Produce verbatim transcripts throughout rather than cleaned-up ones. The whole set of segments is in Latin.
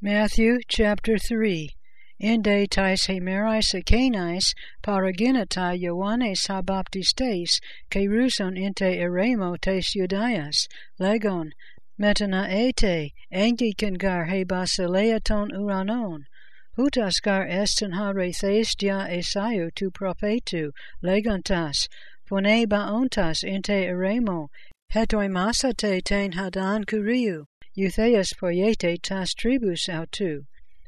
Matthew chapter three. Inde tais hemerais akenais paraginata Ioannes habaptistes keruson inte eremo tes Judaias legon metana ete engikengar he basileaton uranon hutas gar estin hare thes dia esaiu tu prophetu legontas phone baontas inte eremo hetoi masate ten hadan kuriu Eutheus poiete tas tribus autu.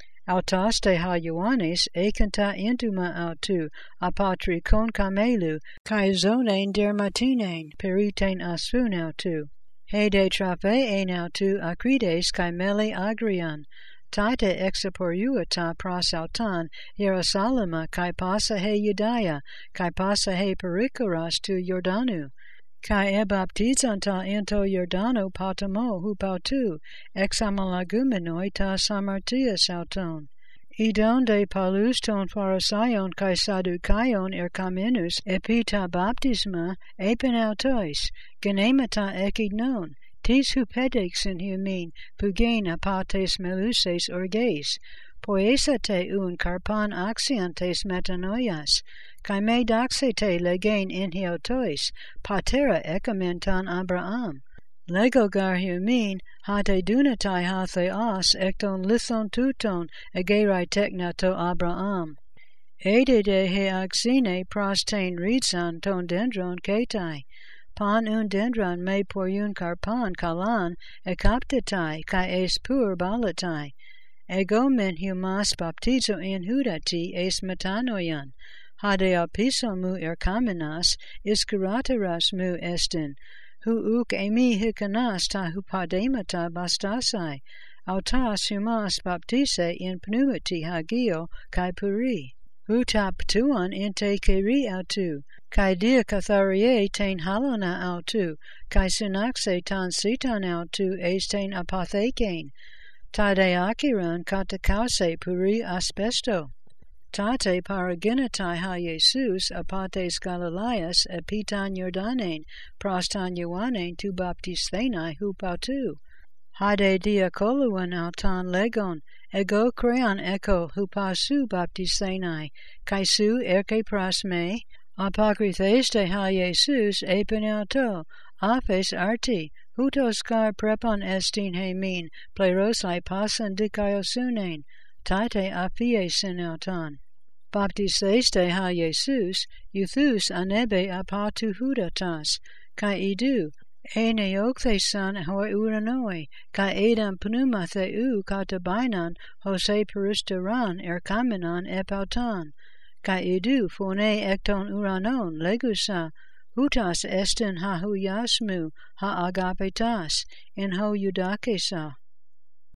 Autas te ha Ioannes ekanta intuma autu apatri con camelu kai zonen dermatinen periten asfun autu. He de trape ein autu acrides kai mele agrian. Tate exaporiuata pras autan Jerusalema kai passa he Judea kai passa he perikoras tu Jordanu. Kai ebaptizanta into Jordano patamo hupautu, examalagumenoi ta samartias auton. Idon de palus ton pharisaion kai sadukaion erkamenus epita baptisma epenautois, genemata ekignon, tis hupedexin humin, pugain apates meluses orges, poesate un carpan axiantes metanoias, kai me daxete legain in hiotois, patera ekamentan Abraham. Lego gar humin, hate dunatai hathe as ekton lithon tuton egerai teknato Abraham. Ede de he axine prostain ridsan ton dendron ketai. Pan un dendron me porun carpan kalan ekaptetai kai es pur balatai. Ego men humas baptizo in hudati es metanoian. Hade apiso mu erkamenas iskurateras mu estin, hu uk emi hikanas ta hupademata bastasai, autas humas baptise in pneumati hagio kai puri, hutap tuan inte keri autu, kai dia katharie ten halona autu, kai synaxe tan sitan autu es ten apatheken, tade akiran katakause puri asbesto. Tate paraginatai ha Jesus apates Galileas epitan Jordanen prostan Ioannen tu baptisthenai hupautu. Hade diakoluan autan legon ego crean echo hupasu baptisthenai kaisu erke pras me apakritheste ha Jesus epenauto aphes arti hutos gar prepon estin hemin plerosai pasan dikaiosunen tate apiesin autan. Baptiseste ha Jesus, euthus anebe apatu hudatas, kai idu, e neokthesan hoi uranoi, kai edam pneuma theu katabainan hose peristeran erkamenan epautan, kai idu phone ekton uranon legusa, hutas estin ha huyasmu ha agapetas, in ho eudakesa.